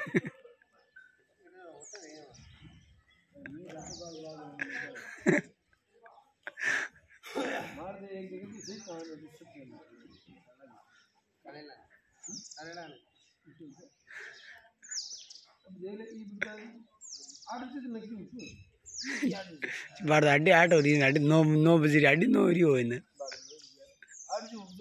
बार अड्डी आट हो रही है अड्डी 9 बजे अड्डी 9 हो रही हो